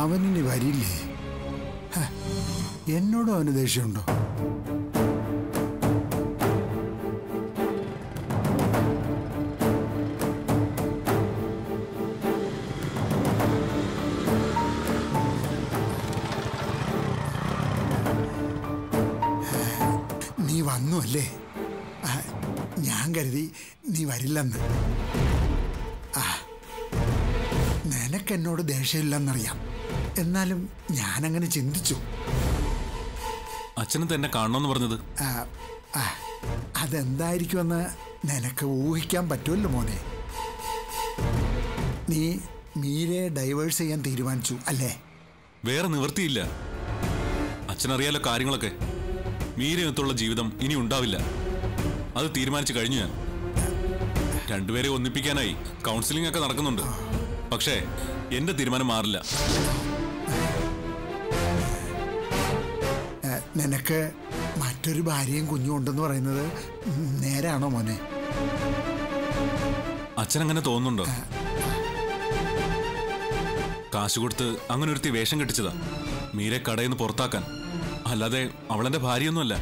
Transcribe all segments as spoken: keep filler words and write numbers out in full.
അവനിനി വരില്ലേ? എന്നോടും അവന് ദേഷ്യമുണ്ടോ? നീ വന്നു അല്ലേ? ഞാൻ കരുതി നീ വരില്ലെന്ന്. ആ, നിനക്കെന്നോട് ദേഷ്യമില്ലെന്നറിയാം, എന്നാലും ഞാനങ്ങനെ ചിന്തിച്ചു. അച്ഛന് തന്നെ കാണണമെന്ന് പറഞ്ഞത് അതെന്തായിരിക്കുമെന്ന് നിനക്ക് ഊഹിക്കാൻ പറ്റുമല്ലോ മോനെ. നീ മീരയെ ഡൈവേഴ്സ് ചെയ്യാൻ തീരുമാനിച്ചു അല്ലേ? വേറെ നിവൃത്തിയില്ല. അച്ഛനറിയാലോ കാര്യങ്ങളൊക്കെ. മീരയൊത്തുള്ള ജീവിതം ഇനി ഉണ്ടാവില്ല. അത് തീരുമാനിച്ചു കഴിഞ്ഞു ഞാൻ. രണ്ടുപേരെ ഒന്നിപ്പിക്കാനായി കൗൺസിലിംഗ് ഒക്കെ നടക്കുന്നുണ്ട്. പക്ഷേ എന്റെ തീരുമാനം മാറില്ല. നിനക്ക് മറ്റൊരു ഭാര്യയും കുഞ്ഞും ഉണ്ടെന്ന് പറയുന്നത് നേരാണോ മോനെ? അച്ഛനങ്ങനെ തോന്നുന്നുണ്ടോ? കാശ് കൊടുത്ത് അങ്ങനെ ഒരുത്തി വേഷം കെട്ടിച്ചതാ മീരെ കടയിൽ നിന്ന് പുറത്താക്കാൻ. അല്ലാതെ അവളെന്റെ ഭാര്യയൊന്നുമല്ല.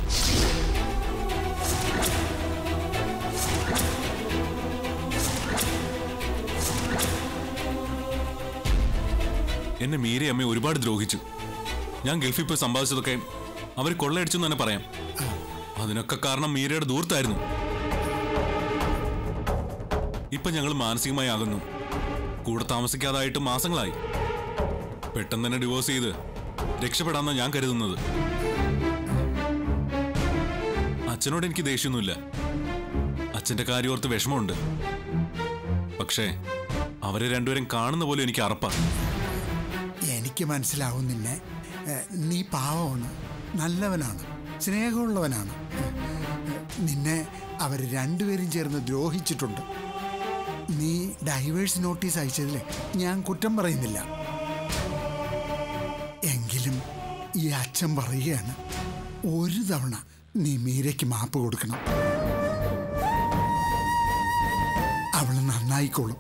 എന്നെ മീരെ അമ്മ ഒരുപാട് ദ്രോഹിച്ചു. ഞാൻ ഗൾഫിൽ പോയി സമ്പാദിച്ചതൊക്കെ അവർ കൊള്ളയടിച്ചു എന്ന് തന്നെ പറയാം. അതിനൊക്കെ കാരണം മീരയുടെ ദൂരത്തായിരുന്നു. ഇപ്പൊ ഞങ്ങൾ മാനസികമായി ആകുന്നു. കൂടെ താമസിക്കാതായിട്ട് മാസങ്ങളായി. പെട്ടെന്ന് തന്നെ ഡിവോഴ്സ് ചെയ്ത് രക്ഷപ്പെടാമെന്നാണ് ഞാൻ കരുതുന്നത്. അച്ഛനോട് എനിക്ക് ദേഷ്യമൊന്നുമില്ല. അച്ഛന്റെ കാര്യം ഓർത്ത് വിഷമമുണ്ട്. പക്ഷേ അവരെ രണ്ടുപേരും കാണുന്ന പോലെ എനിക്ക് അറപ്പാ. എനിക്ക് മനസ്സിലാവും നിന്നെ. നീ പാവമാണ്, നല്ലവനാണ്, സ്നേഹമുള്ളവനാണ്. നിന്നെ അവർ രണ്ടുപേരും ചേർന്ന് ദ്രോഹിച്ചിട്ടുണ്ട്. നീ ഡൈവേഴ്സ് നോട്ടീസ് അയച്ചതിൽ ഞാൻ കുറ്റം പറയുന്നില്ല. എങ്കിലും ഈ അച്ഛൻ പറയുകയാണ്, ഒരു തവണ നീ മീരയ്ക്ക് മാപ്പ് കൊടുക്കണം. അവള് നന്നായിക്കോളും.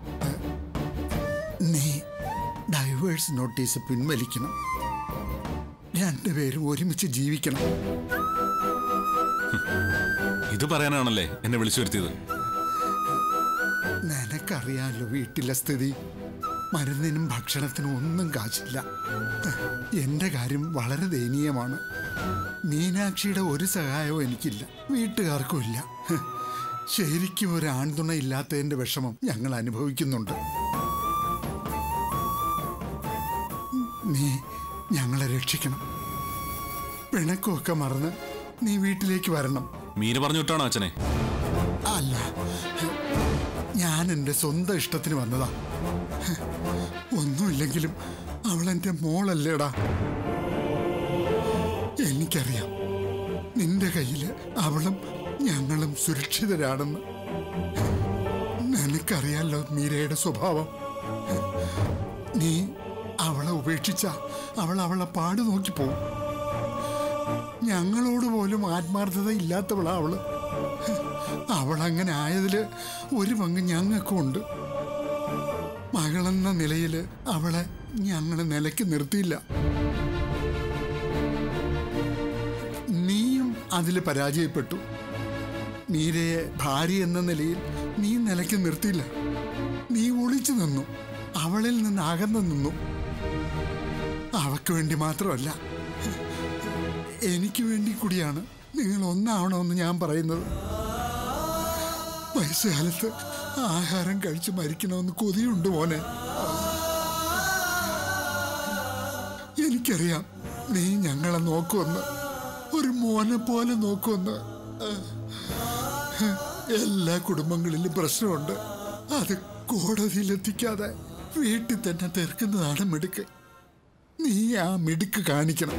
നീ ഡൈവേഴ്സ് നോട്ടീസ് പിൻവലിക്കണം. രണ്ടുപേരും ഒരുമിച്ച് ജീവിക്കണം. ഇത് പറയാനാണല്ലേ എന്നെ വിളിച്ചു വരുത്തിയത്? നിനക്കറിയാലോ വീട്ടിലെ സ്ഥിതി. മരുന്നിനും ഭക്ഷണത്തിനും ഒന്നും കാശില്ല. എൻ്റെ കാര്യം വളരെ ദയനീയമാണ്. മീനാക്ഷിയുടെ ഒരു സഹായവും എനിക്കില്ല, വീട്ടുകാർക്കും ഇല്ല. ശരിക്കും ഒരു ആൺതുണ ഇല്ലാത്തതിൻ്റെ വിഷമം ഞങ്ങൾ അനുഭവിക്കുന്നുണ്ട്. നീ ഞങ്ങളെ രക്ഷിക്കണം. പിണക്കമൊക്കെ മറന്ന് നീ വീട്ടിലേക്ക് വരണം. മീന പറഞ്ഞു വിട്ടാണോ അച്ഛനെ? അല്ല, ഞാൻ എൻ്റെ സ്വന്തം ഇഷ്ടത്തിന് വന്നതാ. ഒന്നുമില്ലെങ്കിലും അവളെൻ്റെ മോളല്ലേടാ. എനിക്കറിയാം നിന്റെ കയ്യിൽ അവളും ഞങ്ങളും സുരക്ഷിതരാണെന്ന്. നിനക്കറിയാലോ മീരയുടെ സ്വഭാവം. നീ അവളെ ഉപേക്ഷിച്ച അവൾ അവളെ പാട് നോക്കി പോവും. ഞങ്ങളോട് പോലും ആത്മാർത്ഥത ഇല്ലാത്തവളാ അവള്. അവളങ്ങനെ ആയതിൽ ഒരു പങ്ക് ഞങ്ങൾക്കും ഉണ്ട്. മകളെന്ന നിലയിൽ അവളെ ഞങ്ങൾ നിലയ്ക്ക് നിർത്തിയില്ല. നീയും അതിൽ പരാജയപ്പെട്ടു. മീരയെ ഭാര്യ എന്ന നിലയിൽ നീ നിലയ്ക്ക് നിർത്തിയില്ല. നീ ഒളിച്ചു നിന്നു, അവളിൽ നിന്ന് അകന്നു നിന്നു. അവക്ക് വേണ്ടി മാത്രമല്ല, എനിക്ക് വേണ്ടി കൂടിയാണ് നിങ്ങൾ ഒന്നാവണമെന്ന് ഞാൻ പറയുന്നത്. വയസ്സുകാലത്ത് ആഹാരം കഴിച്ച് മരിക്കണമെന്ന് കൊതിയുണ്ട് മോനെ. എനിക്കറിയാം നീ ഞങ്ങളെ നോക്കുമെന്ന്, ഒരു മോനെ പോലെ നോക്കുമെന്ന്. എല്ലാ കുടുംബങ്ങളിലും പ്രശ്നമുണ്ട്. അത് കോടതിയിലെത്തിക്കാതെ വീട്ടിൽ തന്നെ തീർക്കുന്നതാണ് മിടുക്ക്. നീ ആ മിടുക്ക് കാണിക്കണം.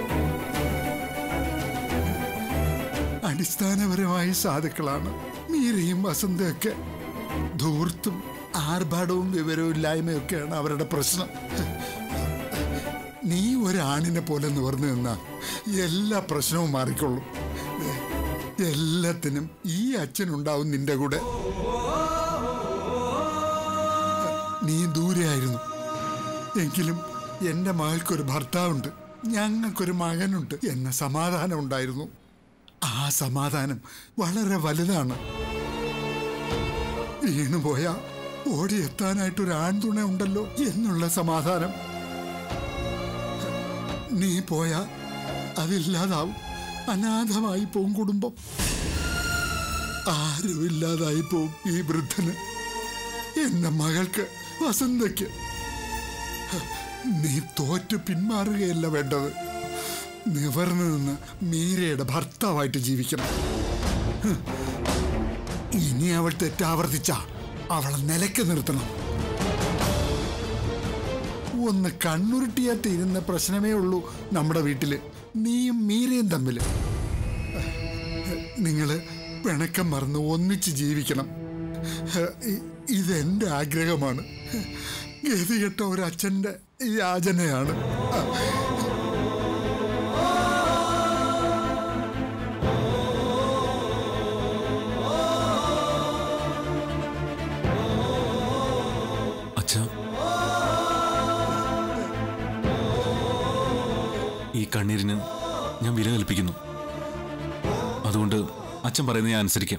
അടിസ്ഥാനപരമായി സാധുക്കളാണ് മീരയും വസന്തയൊക്കെ. ധൂർത്തും ആർഭാടവും വിവരവും ഇല്ലായ്മയൊക്കെയാണ് അവരുടെ പ്രശ്നം. നീ ഒരാണിനെ പോലെ നിവർന്നു നിന്നാൽ എല്ലാ പ്രശ്നവും മാറിക്കൊള്ളും. എല്ലാത്തിനും ഈ അച്ഛനുണ്ടാവും നിന്റെ കൂടെ. നീ ദൂരെയായിരുന്നു, എങ്കിലും എൻ്റെ മകൾക്കൊരു ഭർത്താവുണ്ട്, ഞങ്ങൾക്കൊരു മകനുണ്ട് എന്ന സമാധാനം ഉണ്ടായിരുന്നു. ആ സമാധാനം വളരെ വലുതാണ്. വീണുപോയ ഓടിയെത്താനായിട്ടൊരു ആൺതുണ ഉണ്ടല്ലോ എന്നുള്ള സമാധാനം. നീ പോയാ അതില്ലാതാവും. അനാഥമായി പോവും കുടുംബം. ആരുമില്ലാതായി പോവും ഈ വൃദ്ധന്, എന്റെ മകൾക്ക് വസന്തയ്ക്ക്. നീ തോറ്റു പിന്മാറുകയല്ല വേണ്ടത്. നിവർന്നു നിന്ന് മീരയുടെ ഭർത്താവായിട്ട് ജീവിക്കണം. ഇനി അവൾ തെറ്റാവർത്തിച്ച അവളെ നിലയ്ക്ക് നിർത്തണം. ഒന്ന് കണ്ണുരുട്ടിയാ തീരുന്ന പ്രശ്നമേ ഉള്ളൂ നമ്മുടെ വീട്ടില്, നീയും മീരയും തമ്മിൽ. നിങ്ങള് പിണക്കം മറന്ന് ഒന്നിച്ച് ജീവിക്കണം. ഇതെന്റെ ആഗ്രഹമാണ്. ഗതികെട്ട ഒരു അച്ഛന്റെ യാചനയാണ്. അച്ഛാ, ഈ കണ്ണീരിന് ഞാൻ വില കൽപ്പിക്കുന്നു. അതുകൊണ്ട് അച്ഛൻ പറയുന്നത് ഞാൻ അനുസരിക്കാം.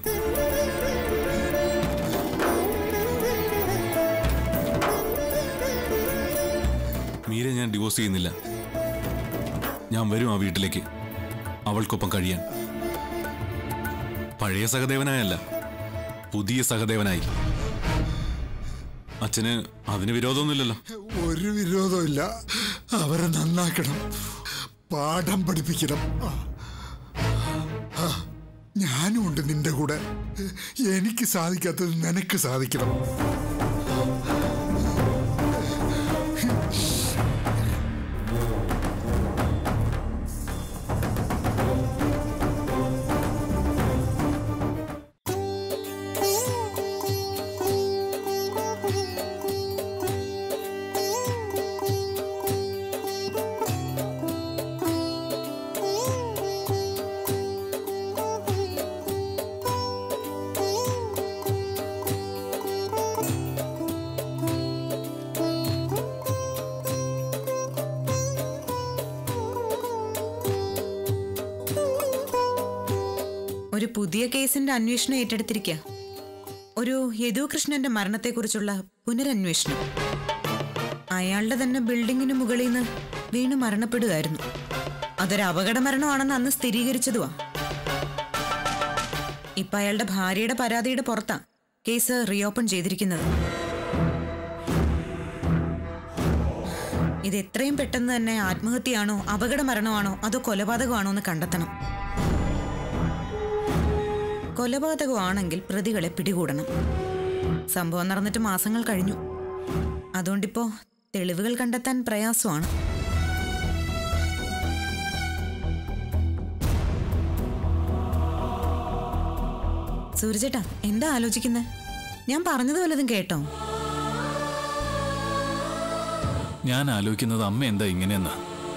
മീരെ ഞാൻ ഡിവോഴ്സ് ചെയ്യുന്നില്ല. ഞാൻ വരും ആ വീട്ടിലേക്ക് അവൾക്കൊപ്പം കഴിയാൻ. പഴയ സഹദേവനായല്ല, പുതിയ സഹദേവനായി. അച്ഛന് അതിന് വിരോധമൊന്നുമില്ലല്ലോ? ഒരു വിരോധമില്ല. അവരെ നന്നാക്കണം, പാഠം പഠിപ്പിക്കണം. ഞാനും ഉണ്ട് നിന്റെ കൂടെ. എനിക്ക് സാധിക്കാത്തത് നിനക്ക് സാധിക്കണം. ഒരു പുതിയ കേസിന്റെ അന്വേഷണം ഏറ്റെടുത്തിരിക്കുക. ഒരു യദുകൃഷ്ണന്റെ മരണത്തെക്കുറിച്ചുള്ള പുനരന്വേഷണം. അയാളുടെ തന്നെ ബിൽഡിങ്ങിന് മുകളിൽ നിന്ന് വീണ് മരണപ്പെടുകയായിരുന്നു. അതൊരു അപകട മരണമാണെന്ന് അന്ന് സ്ഥിരീകരിച്ചതുവാ. ഇപ്പൊ അയാളുടെ ഭാര്യയുടെ പരാതിയുടെ പുറത്താ കേസ് റീഓപ്പൺ ചെയ്തിരിക്കുന്നത്. ഇത് എത്രയും പെട്ടെന്ന് തന്നെ ആത്മഹത്യയാണോ അപകട മരണമാണോ അതോ കൊലപാതകമാണോ എന്ന് കണ്ടെത്തണം. കൊലപാതകമാണെങ്കിൽ പ്രതികളെ പിടികൂടണം. സംഭവം നടന്നിട്ട് മാസങ്ങൾ കഴിഞ്ഞു. അതുകൊണ്ടിപ്പോ തെളിവുകൾ കണ്ടെത്താൻ പ്രയാസമാണ്. സൂര്യചേട്ടാ, എന്താ ആലോചിക്കുന്നത്? ഞാൻ പറഞ്ഞത് വല്ലതും കേട്ടോ? ഞാൻ ആലോചിക്കുന്നത് അമ്മ എന്താ ഇങ്ങനെയെന്നാ.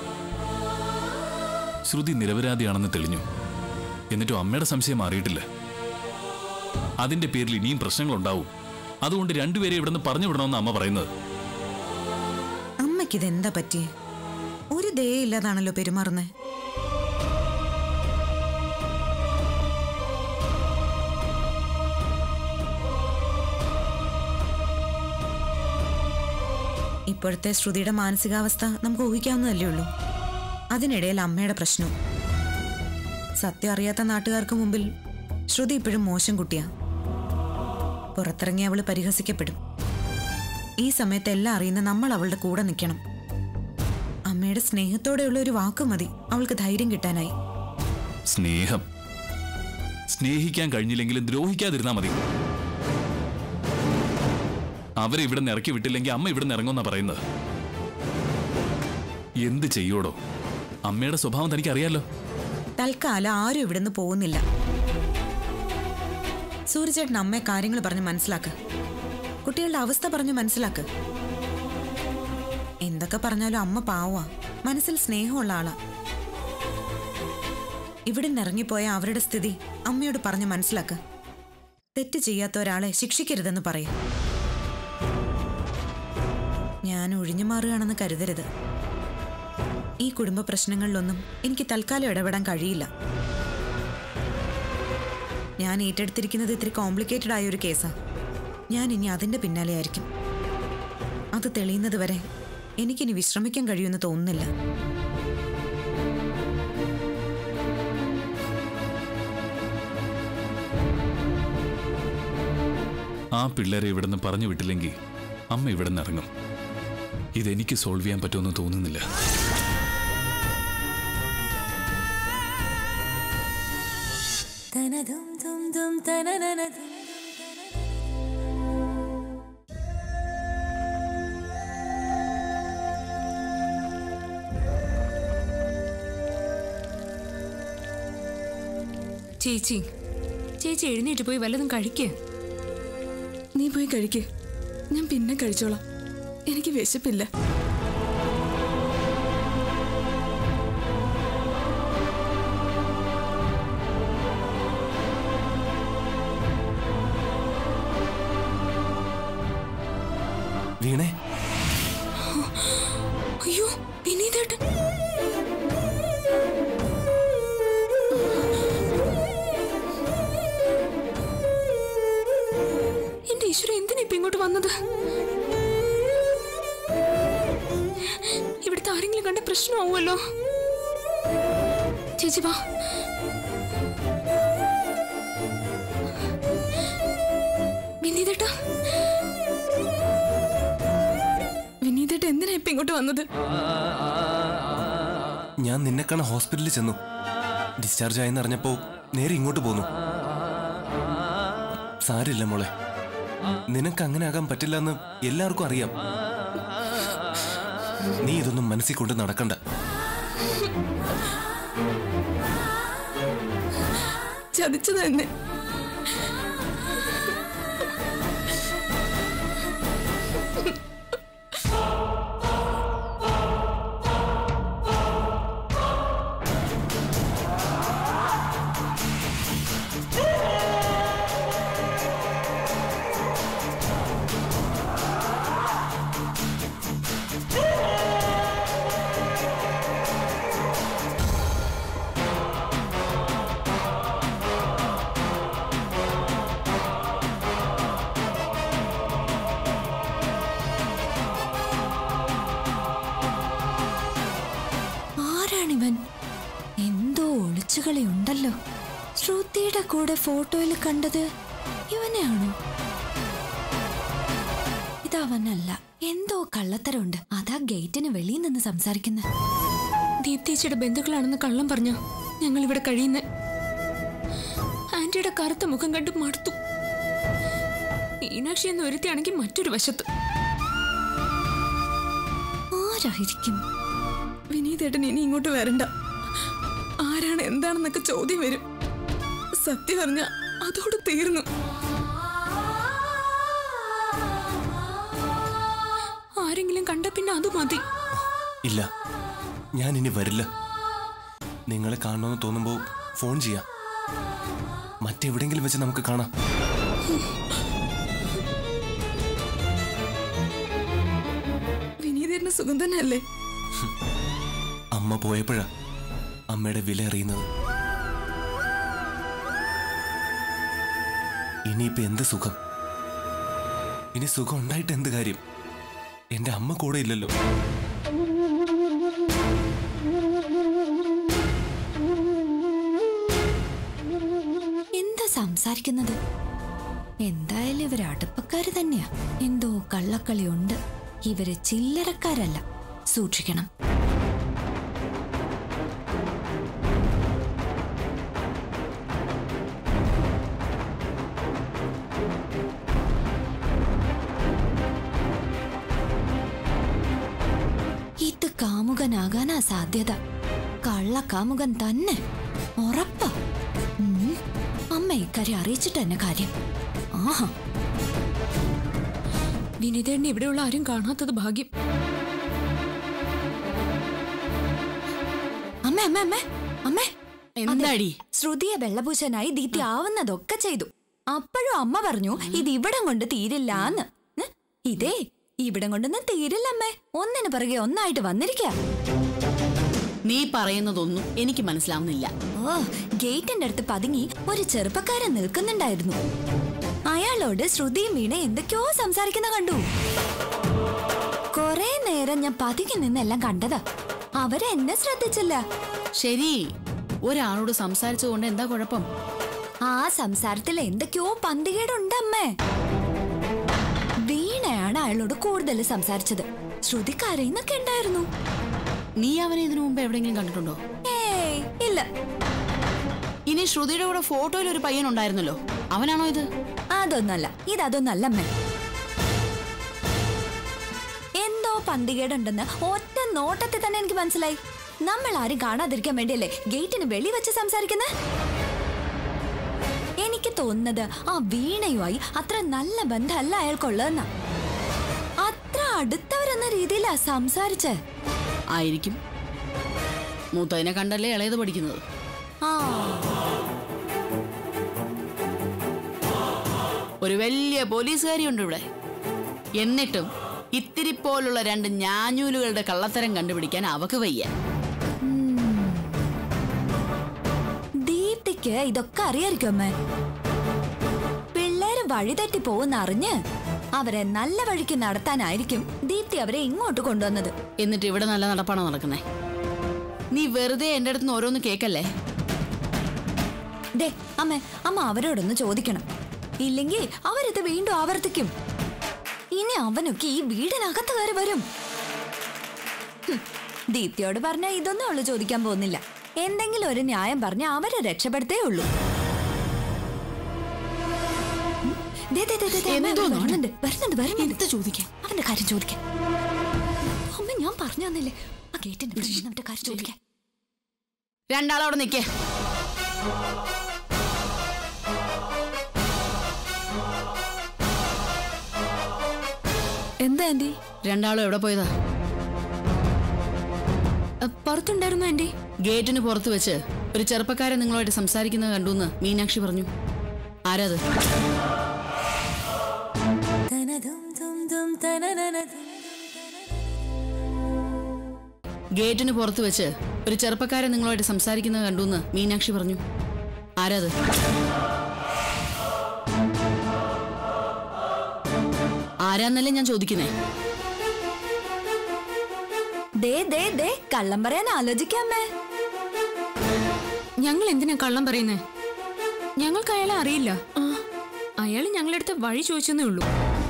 ശ്രുതി നിരപരാധിയാണെന്ന് തെളിഞ്ഞു, എന്നിട്ടും അമ്മയുടെ സംശയം മാറിയിട്ടില്ല. അതിന്റെ പേരിൽ ഇനിയും പ്രശ്നങ്ങളുണ്ടാവും. അതുകൊണ്ട് രണ്ടുപേരെ ഇവിടുന്ന് പറഞ്ഞു വിടണമെന്ന് അമ്മ പറയുന്നത്. അമ്മയ്ക്കിതെന്താ പറ്റിയേ? ഒരു ദയയില്ലാതാണല്ലോ പെരുമാറുന്നേ. ഇപ്പോഴത്തെ ശ്രുതിയുടെ മാനസികാവസ്ഥ നമുക്ക് ഊഹിക്കാവുന്നതല്ലേ ഉള്ളൂ. അതിനിടയിൽ അമ്മയുടെ പ്രശ്നവും. സത്യം അറിയാത്ത നാട്ടുകാർക്ക് മുമ്പിൽ ശ്രുതി ഇപ്പോഴും മോശം കുട്ടിയാ. പുറത്തിറങ്ങി അവള് പരിഹസിക്കപ്പെടും. ഈ സമയത്ത് എല്ലാം അറിയുന്ന നമ്മൾ അവളുടെ കൂടെ നിൽക്കണം. അമ്മയുടെ സ്നേഹത്തോടെയുള്ള ഒരു വാക്ക് മതി അവൾക്ക് ധൈര്യം കിട്ടാനായി. സ്നേഹം സ്നേഹിക്കാൻ കഴിഞ്ഞില്ലെങ്കിലും ദ്രോഹിക്കാതിരുന്നാ മതി. അവരെ ഇവിടെ നിന്ന് ഇറക്കി വിട്ടില്ലെങ്കിൽ അമ്മ ഇവിടെ നിന്ന് ഇറങ്ങുമെന്നാ പറയുന്നത്. എന്ത് ചെയ്യോടോ? അമ്മയുടെ സ്വഭാവം തനിക്ക് അറിയാലോ. തൽക്കാലം ആരും ഇവിടുന്ന് പോകുന്നില്ല. സൂര്യചേട്ടൻ അമ്മയെ കാര്യങ്ങൾ പറഞ്ഞ് മനസ്സിലാക്ക്. കുട്ടികളുടെ അവസ്ഥ പറഞ്ഞ് മനസ്സിലാക്ക്. എന്തൊക്കെ പറഞ്ഞാലും അമ്മ പാവാ, മനസ്സിൽ സ്നേഹമുള്ള ആളാ. ഇവിടെ നിറങ്ങിപ്പോയ അവരുടെ സ്ഥിതി അമ്മയോട് പറഞ്ഞ് മനസ്സിലാക്ക്. തെറ്റ് ചെയ്യാത്ത ഒരാളെ ശിക്ഷിക്കരുതെന്ന് പറയാം. ഞാൻ ഒഴിഞ്ഞു മാറുകയാണെന്ന് കരുതരുത്. ഈ കുടുംബ പ്രശ്നങ്ങളിലൊന്നും എനിക്ക് തൽക്കാലം ഇടപെടാൻ കഴിയില്ല. ഞാൻ ഏറ്റെടുത്തിരിക്കുന്നത് ഇത്തിരി കോംപ്ലിക്കേറ്റഡ് ആയ ഒരു കേസാ. ഞാൻ ഇനി അതിന്റെ പിന്നാലെ ആയിരിക്കും. അത് തെളിയുന്നത് വരെ എനിക്കിനി വിശ്രമിക്കാൻ കഴിയുമെന്ന് തോന്നുന്നില്ല. ആ പിള്ളേരെ ഇവിടുന്ന് പറഞ്ഞു വിട്ടില്ലെങ്കിൽ അമ്മ ഇവിടെ നിന്ന് ഇറങ്ങും. ഇതെനിക്ക് സോൾവ് ചെയ്യാൻ പറ്റുമെന്ന് തോന്നുന്നില്ല. ചേച്ചി ചേച്ചി എഴുന്നേറ്റ് പോയി വല്ലതും കഴിക്കേ. നീ പോയി കഴിക്ക്, ഞാൻ പിന്നെ കഴിച്ചോളാം. എനിക്ക് വിശപ്പില്ല. വീണേ, അയ്യോ വിനീതേട്ടൻ. എന്റെ ഈശ്വര, എന്തിനാ ഇപ്പൊ ഇങ്ങോട്ട് വന്നത്? ഇവിടുത്തെ ആരെങ്കിലും കണ്ട പ്രശ്നമാവുമല്ലോ. ചേച്ചി വാ. വിനീതേട്ടാ, വിനീതേട്ട എന്തിനാ ഇപ്പൊ ഇങ്ങോട്ട് വന്നത്? ഞാൻ നിന്നെ കാണാൻ ഹോസ്പിറ്റലിൽ ചെന്നു. ഡിസ്ചാർജ് ആയെന്ന് അറിഞ്ഞപ്പോ നേരെ ഇങ്ങോട്ട് പോന്നു. സാരില്ല മോളെ, നിനക്ക് അങ്ങനെ ആകാൻ പറ്റില്ല എന്ന് എല്ലാവർക്കും അറിയാം. നീ ഇതൊന്നും മനസ്സിൽ കൊണ്ട് നടക്കണ്ട. ചതിച്ചത് തന്നെ. എന്തോ ഒളിച്ചുകളി ഉണ്ടല്ലോ. ശ്രുതിയുടെ കൂടെ ഫോട്ടോയിൽ കണ്ടത് ഇവനെയാണോ? ഇതവനല്ല, എന്തോ കള്ളത്തരമുണ്ട്. അതാ ഗേറ്റിന് വെളിയിൽ നിന്ന് സംസാരിക്കുന്നത്. ദീപ്തിയുടെ ബന്ധുക്കളാണെന്ന് കള്ളം പറഞ്ഞ ഞങ്ങൾ ഇവിടെ കഴിയുന്ന. ആന്റിയുടെ കറുത്ത മുഖം കണ്ട് മടുത്തു. മീനാക്ഷി എന്ന് ഒരുത്തിയാണെങ്കിൽ മറ്റൊരു വശത്ത്. ആരായിരിക്കും? വിനീതേട്ടൻ ഇനി ഇങ്ങോട്ട് വരണ്ട. ആരാണ് എന്താണെന്നൊക്കെ ചോദ്യം വരും. സത്യം പറഞ്ഞ അതോട് തീർന്നു. ആരെങ്കിലും കണ്ട പിന്നെ അത് മതി. ഇല്ല, ഞാൻ ഇനി വരില്ല. നിങ്ങളെ കാണണമെന്ന് തോന്നുമ്പോ ഫോൺ ചെയ്യാം. മറ്റെവിടെങ്കിലും വെച്ച് നമുക്ക് കാണാം. വിനീതേട്ടന് സുഖം തന്നെയല്ലേ? അമ്മ പോയപ്പോഴാ അമ്മയുടെ വില അറിയുന്നത്. ഇനിയിപ്പോ എന്ത് സുഖം? ഇനി സുഖം ഉണ്ടായിട്ട് എന്ത് കാര്യം? എന്റെ അമ്മ കൂടെ ഇല്ലല്ലോ. എന്താ സംസാരിക്കുന്നത്? എന്തായാലും ഇവര് അടുപ്പക്കാര് തന്നെയാ. എന്തോ കള്ളക്കളി ഉണ്ട്. ഇവര് ചില്ലറക്കാരല്ല, സൂക്ഷിക്കണം. ഇത് കാമുകനാകാനാ സാധ്യത. കള്ളക്കാമുകൻ തന്നെ ഉറപ്പാ. അമ്മ ഇക്കാര്യം അറിയിച്ചിട്ട് തന്നെ കാര്യം. ആഹാ, വിനീതേട്ടനെ ഇവിടെയുള്ള ആരും കാണാത്തത് ഭാഗ്യം. അമ്മേ അമ്മേ അമ്മേ അമ്മേ എന്താടി? ശ്രുതിയെ വെള്ളപൂശനായി ദീപ്തി ആവുന്നതൊക്കെ ചെയ്തു. അപ്പോഴും അമ്മ പറഞ്ഞു ഇത് ഇവിടം കൊണ്ട് തീരില്ലാന്ന്. ഇതേ ഇവിടം കൊണ്ടൊന്നും തീരില്ല അമ്മേ. ഒന്നിനു പിറകെ ഒന്നായിട്ട് വന്നിരിക്ക. നീ പറയുന്നതൊന്നും എനിക്ക് മനസ്സിലാവുന്നില്ല. ഓ, ഗേറ്റിന്റെ അടുത്ത് പതുങ്ങി ഒരു ചെറുപ്പക്കാരൻ നിൽക്കുന്നുണ്ടായിരുന്നു. അയാളോട് ശ്രുതിയും വീണ എന്തൊക്കെയോ സംസാരിക്കുന്ന കണ്ടു. കൊറേ നേരം ഞാൻ പതുങ്ങി നിന്നെല്ലാം കണ്ടതാ. അവരെന്നെ ശ്രദ്ധിച്ചില്ല. ശരി, ഒരാളോട് സംസാരിച്ചതുകൊണ്ട് എന്താ കുഴപ്പം? ആ സംസാരത്തിൽ എന്തൊക്കെയോ പന്തികേടുണ്ടമ്മേ. വീണയാണ് അയാളോട് കൂടുതൽ സംസാരിച്ചത്. ശ്രുതി കരയുന്നൊക്കെ ഉണ്ടായിരുന്നു. നീ അവനെ ഇതിനു മുമ്പ് എവിടെയെങ്കിലും കണ്ടിട്ടുണ്ടോ? ഏയ് ഇല്ല. ഇനി ശ്രുതിയുടെ കൂടെ ഫോട്ടോയിൽ ഒരു പയ്യൻ ഉണ്ടായിരുന്നല്ലോ, അവനാണോ ഇത്? അതൊന്നല്ല, ഇതൊന്നല്ല അമ്മേ. എന്തോ പന്തികേടുണ്ടെന്ന് ഒറ്റ നോട്ടത്തിൽ തന്നെ എനിക്ക് മനസ്സിലായി. നമ്മൾ ആരും കാണാതിരിക്കാൻ വേണ്ടിയല്ലേ ഗേറ്റിന് വെളി വെച്ച് സംസാരിക്കുന്നത്? എനിക്ക് തോന്നുന്നത് ആ വീണയുമായി അത്ര നല്ല ബന്ധമല്ല അയാൾക്കുള്ളതെന്നാ. അത്ര അടുത്തവരെന്ന രീതിയിലാ സംസാരിച്ചേ. ആയിരിക്കും. മൂത്തതിനെ കണ്ടല്ലേ ഇളയത് പഠിക്കുന്നത്. ആ, ഒരു വലിയ പോലീസുകാരിയുണ്ട് ഇവിടെ. എന്നിട്ടും ഇത്തിരി പോലുള്ള രണ്ട് ഞാഞ്ഞൂലുകളുടെ കള്ളത്തരം കണ്ടുപിടിക്കാൻ അവക്ക് വയ്യ. ദീപ്തിക്ക് ഇതൊക്കെ അറിയായിരിക്കും അമ്മേ. പിള്ളേര് വഴിതെറ്റി പോകുന്ന അറിഞ്ഞ് അവരെ നല്ല വഴിക്ക് നടത്താനായിരിക്കും ദീപ്തി അവരെ ഇങ്ങോട്ട് കൊണ്ടുവന്നത്. എന്നിട്ട് ഇവിടെ നല്ല നടപ്പാണോ നടക്കുന്നേ? നീ വെറുതെ എന്റെ അടുത്ത് ഓരോന്ന് കേക്കല്ലേ. ദേ അമ്മേ, അമ്മ അവരോടൊന്ന് ചോദിക്കണം. ഇല്ലെങ്കിൽ അവരിത് വീണ്ടും ആവർത്തിക്കും. ഇനി അവനൊക്കെ ഈ വീടിനകത്ത് കയറി വരും. ദീപ്തിയോട് പറഞ്ഞ ഇതൊന്നും അവള് ചോദിക്കാൻ പോകുന്നില്ല. എന്തെങ്കിലും ഒരു ന്യായം പറഞ്ഞ അവരെ രക്ഷപ്പെടുത്തേ ഉള്ളൂ. വരുന്നുണ്ട് വരുന്നുണ്ട് വരുന്നുണ്ട് ചോദിക്കാൻ, അവന്റെ കാര്യം ചോദിക്കാൻ. അമ്മ ഞാൻ പറഞ്ഞു തന്നില്ലേ ആ ഗേറ്റിന്റെ അവന്റെ കാര്യം ചോദിക്കാൻ. രണ്ടാളവിടെ നിക്കേ. എന്താ ആന്റി? രണ്ടാളും എവിടെ പോയതാ? പുറത്തുണ്ടായിരുന്നു ആന്റി. ഗേറ്റിന് പുറത്ത് വെച്ച് ഒരു ചെറുപ്പക്കാരൻ നിങ്ങളുമായിട്ട് സംസാരിക്കുന്നത് കണ്ടുന്ന് മീനാക്ഷി പറഞ്ഞു. ആരാത്? ഗേറ്റിന് പുറത്ത് വെച്ച് ഒരു ചെറുപ്പക്കാരൻ നിങ്ങളുമായിട്ട് സംസാരിക്കുന്നത് കണ്ടുന്ന് മീനാക്ഷി പറഞ്ഞു. ആരാത്? ആരാന്നല്ലേ ഞാൻ ചോദിക്കുന്നേ. ദേ ദേ ദേ കള്ളം പറയാൻ ആലോചിക്കാമേ. ഞങ്ങൾ എന്തിനാ കള്ളം പറയുന്നേ? ഞങ്ങൾക്ക് അയാളെ അറിയില്ല. അയാൾ ഞങ്ങളടുത്ത് വഴി ചോദിച്ചെന്നേ ഉള്ളൂ.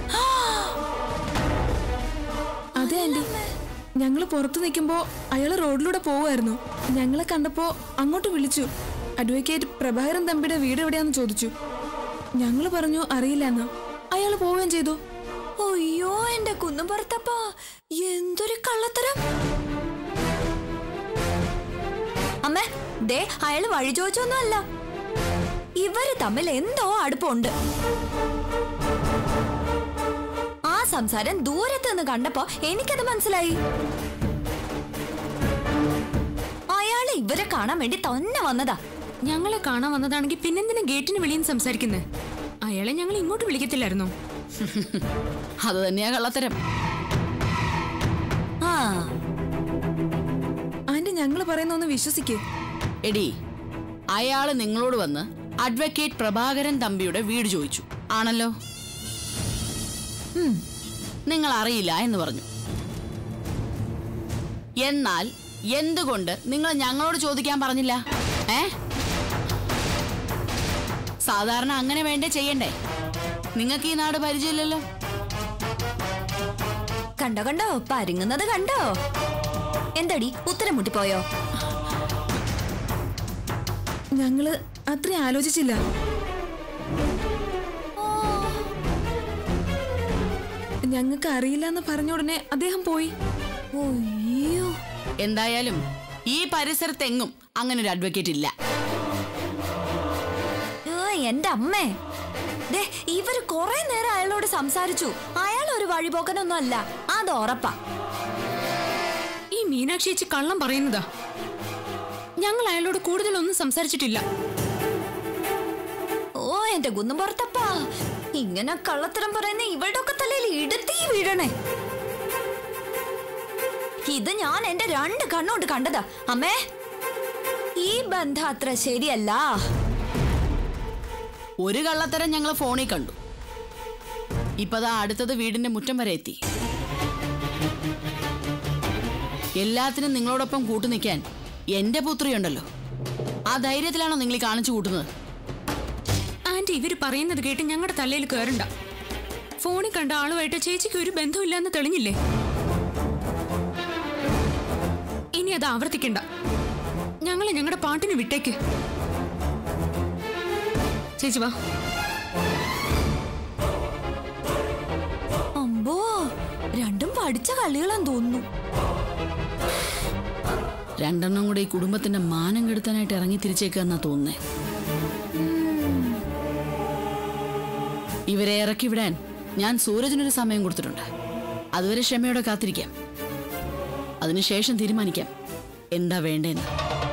അതെ ആന്റി, ഞങ്ങള് പുറത്തു നിൽക്കുമ്പോ അയാള് റോഡിലൂടെ പോവുമായിരുന്നു. ഞങ്ങളെ കണ്ടപ്പോ അങ്ങോട്ട് വിളിച്ചു. അഡ്വക്കേറ്റ് പ്രഭാകരൻ തമ്പിയുടെ വീട് എവിടെയാന്ന് ചോദിച്ചു. ഞങ്ങള് പറഞ്ഞു അറിയില്ലെന്ന്. അയാള് പോവുകയും ചെയ്തു. അയ്യോ എന്റെ കുന്നും പുറത്തപ്പാ, എന്തൊരു കള്ളത്തരം. അമ്മേ ദേ അയാള് വഴി ചോദിച്ചൊന്നും അല്ല. ഇവര് തമ്മിൽ എന്തോ അടുപ്പമുണ്ട്. ആ സംസാരം ദൂരത്ത് നിന്ന് കണ്ടപ്പോ എനിക്കത് മനസ്സിലായി. അയാള് ഇവരെ കാണാൻ വേണ്ടി തന്നെ വന്നതാ. ഞങ്ങളെ കാണാൻ വന്നതാണെങ്കിൽ പിന്നെന്തിനാ ഗേറ്റിന് വെളിയിൽ സംസാരിക്കുന്നത്? അയാളെ ഞങ്ങൾ ഇങ്ങോട്ട് വിളിക്കത്തില്ലായിരുന്നോ? അത് തന്നെയാ കള്ളത്തരം. ആ ആന്റി, ഞങ്ങള് പറയുന്ന ഒന്ന് വിശ്വസിക്കേ. എടി, അയാള് നിങ്ങളോട് വന്ന് അഡ്വക്കേറ്റ് പ്രഭാകരൻ തമ്പിയുടെ വീട് ചോദിച്ചു ആണല്ലോ. നിങ്ങൾ അറിയില്ല എന്ന് പറഞ്ഞു. എന്നാൽ എന്തുകൊണ്ട് നിങ്ങൾ ഞങ്ങളോട് ചോദിക്കാൻ പറഞ്ഞില്ല? ഏ സാധാരണ അങ്ങനെ വേണ്ടേ ചെയ്യണ്ടേ? നിങ്ങൾക്ക് ഈ നാട് പരിചയമില്ലല്ലോ. കണ്ടോ കണ്ടോ പരുങ്ങുന്നത് കണ്ടോ? എന്തടി ഉത്തരം മുട്ടിപ്പോയോ? ഞങ്ങള് അത്ര ആലോചിച്ചില്ല. ഞങ്ങൾക്ക് അറിയില്ല എന്ന് പറഞ്ഞ ഉടനെ അദ്ദേഹം പോയി. അയ്യോ, എന്തായാലും ഈ പരിസരത്തെങ്ങും അങ്ങനെ ഒരു അഡ്വക്കേറ്റ് ഇല്ല. എന്റെ അമ്മേ, ദേ ഇവര് കൊറേ നേരം അയാളോട് സംസാരിച്ചു. അയാൾ ഒരു വഴിപോക്കനൊന്നും അല്ല, അത് ഉറപ്പാ. ഈ മീനാക്ഷി ചേച്ചി കള്ളം പറയുന്നതാ. ഞങ്ങൾ അയാളോട് കൂടുതലൊന്നും സംസാരിച്ചിട്ടില്ല. ഓ എന്റെ കുന്നും പുറത്തപ്പാ, ഇങ്ങനെ കള്ളത്തരം പറയുന്ന ഇവളുടെ ഒക്കെ തലയിൽ ഇടുത്തി വീഴണേ. ഇത് ഞാൻ എന്റെ രണ്ട് കണ്ണുകൊണ്ട് കണ്ടതാ അമ്മേ. ഈ ബന്ധം അത്ര ശരിയല്ല. ഒരു കള്ളത്തരം ഞങ്ങൾ ഫോണിൽ കണ്ടു. ഇപ്പതാ അടുത്തത് വീടിന്റെ മുറ്റം വരെ എത്തി. എല്ലാത്തിനും നിങ്ങളോടൊപ്പം കൂട്ടു നിൽക്കാൻ എന്റെ പുത്രിയുണ്ടല്ലോ. ആ ധൈര്യത്തിലാണോ നിങ്ങൾ കാണിച്ചു കൂട്ടുന്നത്? ആന്റി, ഇവര് പറയുന്നത് കേട്ട് ഞങ്ങളുടെ തലയിൽ കയറണ്ട. ഫോണിൽ കണ്ട ആളുമായിട്ട് ചേച്ചിക്ക് ഒരു ബന്ധമില്ലാന്ന് തെളിഞ്ഞില്ലേ? ഇനി അത് ആവർത്തിക്കണ്ട. ഞങ്ങളെ ഞങ്ങളുടെ പാട്ടിന് വിട്ടേക്ക്. ചേച്ചി വാ. അമ്പോ, രണ്ടും പഠിച്ച കളികളാന്ന് തോന്നുന്നു. രണ്ടെണ്ണം കൂടെ ഈ കുടുംബത്തിന്റെ മാനം കെടുത്താനായിട്ട് ഇറങ്ങി തിരിച്ചേക്കാന്നാ തോന്നുന്നേ. ഇവരെ ഇറക്കി വിടാൻ ഞാൻ സൂരജിനൊരു സമയം കൊടുത്തിട്ടുണ്ട്. അതുവരെ ക്ഷമയോടെ കാത്തിരിക്കാം. അതിനുശേഷം തീരുമാനിക്കാം എന്താ വേണ്ടേന്ന്.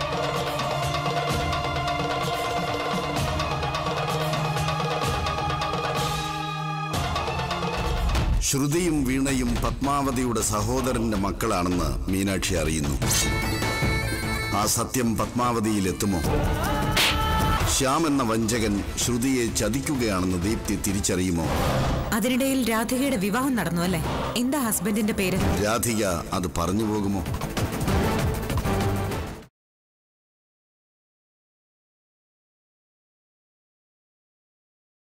ശ്രുതിയും വീണയും പത്മാവതിയുടെ സഹോദരന്റെ മക്കളാണെന്ന് മീനാക്ഷി അറിയുന്നു. ആ സത്യം പത്മാവതിയിലെത്തുമോ? ശ്യാം എന്ന വഞ്ചകൻ ശ്രുതിയെ ചതിക്കുകയാണെന്ന് ദീപ്തി തിരിച്ചറിയുമോ? അതിനിടയിൽ രാധികയുടെ വിവാഹം നടന്നു അല്ലേ? എന്താ ഹസ്ബൻഡിന്റെ പേര്? രാധിക അത് പറഞ്ഞു പോകുമോ?